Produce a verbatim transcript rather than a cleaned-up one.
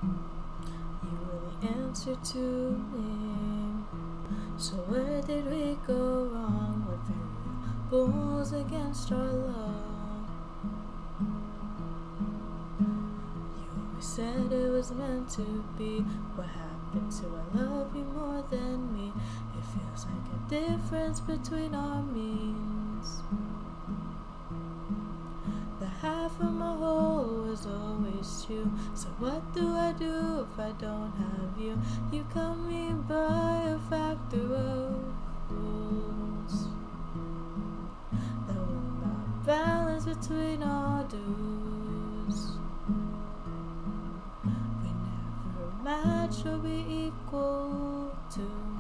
You really answered to me. So where did we go wrong? What variables against our love? You always said it was meant to be. What happened to I love you more than me? It feels like a difference between our means. The half of my whole was always you. So what do I do if I don't have you? You cut me by a factor of rules that will not balance between our dues. We never match or be equal to